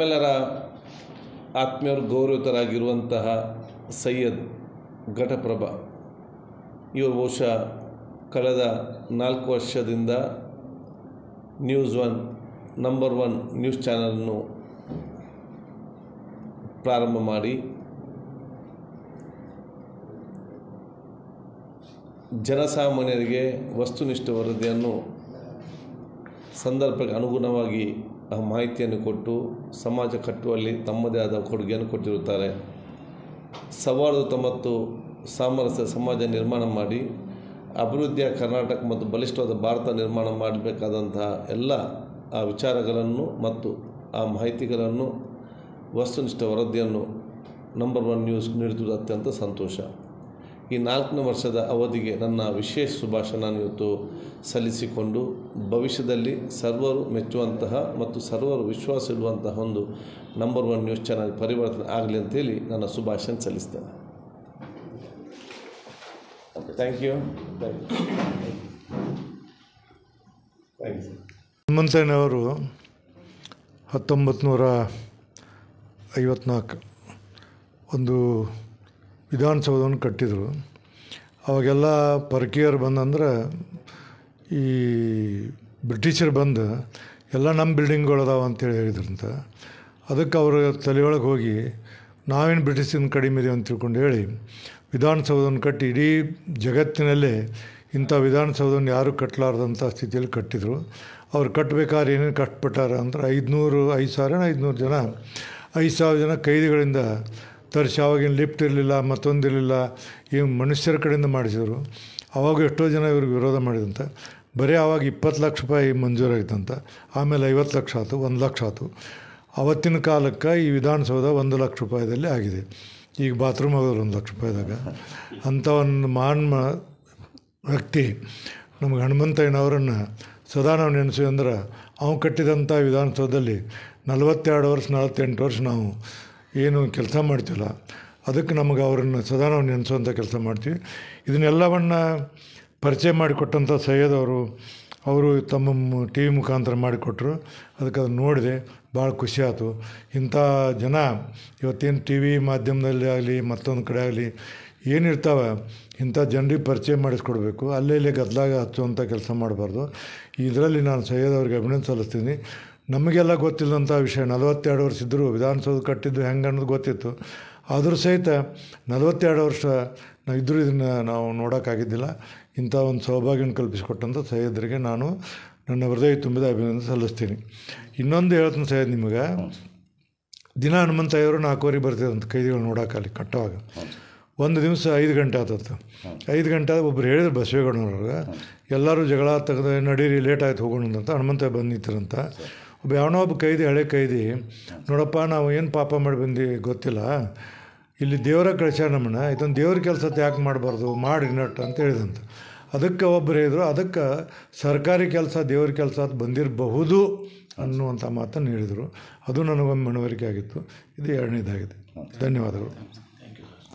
ನಮ್ಮೆಲ್ಲರ ಆತ್ಮೀಯರು ಗೌರವಿತರಾಗಿರುವಂತಹ ಸೈಯದ್ ಘಟಪ್ರಭಾ ಇವರು ಬಹುಶಃ ಕಳೆದ 4 ವರ್ಷದಿಂದ ನ್ಯೂಸ್ 1 ನಂಬರ್ 1 ನ್ಯೂಸ್ ಚಾನಲನ್ನು ಪ್ರಾರಂಭ ಮಾಡಿ ಜನಸಾಮಾನ್ಯರಿಗೆ ವಸ್ತುನಿಷ್ಠ ವರದಿಯನ್ನು ಸಂದರ್ಭಕ್ಕೆ ಅನುಗುಣವಾಗಿ ಆ ಮಾಹಿತಿಯನ್ನು ಕೊಟ್ಟು ಸಮಾಜ ಕಟ್ಟುವಲ್ಲಿ ತಮ್ಮದೇ ಆದ ಕೊಡುಗೆಯನ್ನು ಕೊಟ್ಟಿರುತ್ತಾರೆ. ಸೌಹಾರ್ದತೆ ಮತ್ತು ಸಾಮರಸ್ಯ ಸಮಾಜ ನಿರ್ಮಾಣ ಮಾಡಿ ಅಭಿವೃದ್ಧಿಯ ಕರ್ನಾಟಕ ಮತ್ತು ಬಲಿಷ್ಠವಾದ ಭಾರತ ನಿರ್ಮಾಣ ಮಾಡಬೇಕಾದಂತಹ ಎಲ್ಲ ಆ ವಿಚಾರಗಳನ್ನು ಮತ್ತು ಆ ಮಾಹಿತಿಗಳನ್ನು ವಸ್ತುನಿಷ್ಠ ವರದಿಯನ್ನು ನಂಬರ್ 1 ನ್ಯೂಸ್ ನೀಡುತ್ತಿರುವುದು ಅತ್ಯಂತ ಸಂತೋಷ. ಈ 4ನೇ ವರ್ಷದ ಅವಧಿಗೆ ನನ್ನ ವಿಶೇಷ ಶುಭಾಶಯ ಇವತ್ತು ಸಲ್ಲಿಸಿಕೊಂಡು ಭವಿಷ್ಯದಲ್ಲಿ ಸರ್ವರು ಮೆಚ್ಚುವಂತಹ ಮತ್ತು ಸರ್ವರು ವಿಶ್ವಾಸ ಇಡುವಂತಹ ಒಂದು ನಂಬರ್ 1 ನ್ಯೂಸ್ ಚಾನಲ್ ಪರಿವರ್ತನೆ ಆಗಲಿ ಅಂತೇಳಿ ನನ್ನ ಶುಭಾಶಯ ಸಲ್ಲಿಸ್ತೇನೆ. Thank you. ಹನುಮಂತಯ್ಯನವರು 1954 ಒಂದು ವಿಧಾನಸೌಧವನ್ನು ಕಟ್ಟಿದರು. ಅವಾಗೆಲ್ಲ ಪರಕೀಯರು ಬಂದಂದ್ರೆ ಈ ಬ್ರಿಟಿಷರು ಬಂದು ಎಲ್ಲ ನಮ್ಮ ಬಿಲ್ಡಿಂಗ್ಗಳದಾವ ಅಂತೇಳಿ ಹೇಳಿದ್ರಂತ. ಅದಕ್ಕೆ ಅವರು ತಲೆಯೊಳಗೆ ಹೋಗಿ ನಾವೇನು ಬ್ರಿಟಿಷಿನ ಕಡಿಮೆ ಇದೀವಿ ಅಂತ ತಿಳ್ಕೊಂಡು ಹೇಳಿ ವಿಧಾನಸೌಧವನ್ನು ಕಟ್ಟಿ ಇಡೀ ಜಗತ್ತಿನಲ್ಲೇ ಇಂಥ ವಿಧಾನಸೌಧವನ್ನು ಯಾರೂ ಕಟ್ಟಲಾರ್ದಂಥ ಸ್ಥಿತಿಯಲ್ಲಿ ಕಟ್ಟಿದರು. ಅವ್ರು ಕಟ್ಟಬೇಕಾದ್ರೆ ಏನೇನು ಕಷ್ಟಪಟ್ಟಾರ ಅಂದ್ರೆ 5,500 ಜನ 5,000 ಜನ ಕೈದಿಗಳಿಂದ ತರಿಸಿ. ಆವಾಗಿನ ಲಿಫ್ಟ್ ಇರಲಿಲ್ಲ, ಮತ್ತೊಂದಿರಲಿಲ್ಲ, ಈ ಮನುಷ್ಯರ ಕಡೆಯಿಂದ ಮಾಡಿಸಿದರು. ಆವಾಗ ಎಷ್ಟೋ ಜನ ಇವ್ರಿಗೆ ವಿರೋಧ ಮಾಡಿದಂತ. ಬರೀ ಆವಾಗ 20 ಲಕ್ಷ ರೂಪಾಯಿ ಮಂಜೂರಾಗಿತ್ತಂತ. ಆಮೇಲೆ 50 ಲಕ್ಷ ಆಯಿತು, 1 ಲಕ್ಷ ಆಯಿತು. ಆವತ್ತಿನ ಕಾಲಕ್ಕೆ ಈ ವಿಧಾನಸೌಧ 1 ಲಕ್ಷ ರೂಪಾಯಿದಲ್ಲಿ ಆಗಿದೆ. ಈಗ ಬಾತ್ರೂಮ್ ಆಗೋದು 1 ಲಕ್ಷ ರೂಪಾಯಿದಾಗ. ಅಂಥ ಒಂದು ವ್ಯಕ್ತಿ ನಮಗೆ ಹನುಮಂತಯ್ಯನವರನ್ನು ಸದಾ ನಾವು ನೆನೆಸಿ ಅಂದ್ರೆ ಅವ್ನು ಕಟ್ಟಿದಂಥ ವಿಧಾನಸೌಧದಲ್ಲಿ 48 ವರ್ಷ ನಾವು ಏನು ಕೆಲಸ ಮಾಡ್ತೀವಲ್ಲ, ಅದಕ್ಕೆ ನಮಗೆ ಅವರನ್ನು ಸದಾ ನಾವು ನೆನೆಸುವಂಥ ಕೆಲಸ ಮಾಡ್ತೀವಿ. ಇದನ್ನೆಲ್ಲವನ್ನು ಪರಿಚಯ ಮಾಡಿಕೊಟ್ಟಂಥ ಸೈಯದ್ ಅವರು ತಮ್ಮ ಟಿ ವಿ ಮುಖಾಂತರ ಮಾಡಿಕೊಟ್ರು. ಅದಕ್ಕೆ ಅದನ್ನು ನೋಡಿದೆ, ಭಾಳ ಖುಷಿ ಆಯಿತು. ಇಂಥ ಜನ ಇವತ್ತೇನು ಟಿ ವಿ ಮಾಧ್ಯಮದಲ್ಲಿ ಆಗಲಿ ಮತ್ತೊಂದು ಕಡೆ ಆಗಲಿ ಏನಿರ್ತಾವೆ, ಇಂಥ ಜನರಿಗೆ ಪರಿಚಯ ಮಾಡಿಸ್ಕೊಡ್ಬೇಕು. ಅಲ್ಲೇ ಗದ್ದಲಾಗ ಹಚ್ಚುವಂಥ ಕೆಲಸ ಮಾಡಬಾರ್ದು. ಇದರಲ್ಲಿ ನಾನು ಸೈಯದ್ ಅವ್ರಿಗೆ ಅಭಿನಂದನೆ ಸಲ್ಲಿಸ್ತೀನಿ. ನಮಗೆಲ್ಲ ಗೊತ್ತಿಲ್ಲದಂಥ ವಿಷಯ, 42 ವರ್ಷ ಇದ್ದರು ವಿಧಾನಸೌಧ ಕಟ್ಟಿದ್ದು ಹೆಂಗೆ ಅನ್ನೋದು ಗೊತ್ತಿತ್ತು. ಆದರೂ ಸಹಿತ 42 ವರ್ಷ ನಾವು ಇದ್ದರೂ ಇದನ್ನು ನಾವು ನೋಡೋಕ್ಕಾಗಿದ್ದಿಲ್ಲ. ಇಂಥ ಒಂದು ಸೌಭಾಗ್ಯವನ್ನು ಕಲ್ಪಿಸಿಕೊಟ್ಟಂಥ ಸೈಯದ್ರಿಗೆ ನಾನು ನನ್ನ ಹೃದಯ ತುಂಬಿದ ಅಭಿನಂದನೆ ಸಲ್ಲಿಸ್ತೀನಿ. ಇನ್ನೊಂದು ಹೇಳ್ತೀನಿ ಸೈಯದ್, ನಿಮಗೆ ದಿನ ಹನುಮಂತಯ್ಯವರು 4 ಬರ್ತಿದ್ದಂಥ ಕೈದಿಗಳು ನೋಡೋಕ್ಕಲ್ಲಿ ಕಟ್ಟುವಾಗ. ಒಂದು ದಿವಸ 5 ಗಂಟೆ ಆತತ್ತು. 5 ಗಂಟೆ ಒಬ್ಬರು ಹೇಳಿದ್ರು ಬಸವೇಗೌಡನವ್ರಿಗೆ, ಎಲ್ಲರೂ ಜಗಳ ತೆಗೆದು ನಡೀರಿ ಲೇಟ್ ಆಯ್ತು ಹೋಗೋಣ ಅಂತ. ಹನುಮಂತಯ್ಯ ಬಂದು ನಿಂತಿರಂತ. ಯಾವನೋ ಒಬ್ಬ ಕೈದಿ, ಹಳೆ ಕೈದಿ, ನೋಡಪ್ಪ ನಾವು ಏನು ಪಾಪ ಮಾಡಿ ಬಂದು ಗೊತ್ತಿಲ್ಲ, ಇಲ್ಲಿ ದೇವರ ಕಳಿಸ್ಯಾರ ನಮ್ಮನ್ನ, ಇದೊಂದು ದೇವ್ರ ಕೆಲಸ ಯಾಕೆ ಮಾಡಬಾರ್ದು, ಮಾಡಿ ನಟ್ ಅಂತ ಹೇಳಿದಂತ. ಅದಕ್ಕೆ ಒಬ್ಬರು ಹೇಳಿದರು, ಅದಕ್ಕೆ ಸರ್ಕಾರಿ ಕೆಲಸ ದೇವ್ರ ಕೆಲಸ ಅದು ಬಂದಿರಬಹುದು ಅನ್ನುವಂಥ ಮಾತನ್ನು ಹೇಳಿದರು. ಅದು ನನಗೊಮ್ಮೆ ಮನವರಿಕೆ ಆಗಿತ್ತು. ಇದು 2ನೇದಾಗಿದೆ. ಧನ್ಯವಾದಗಳು.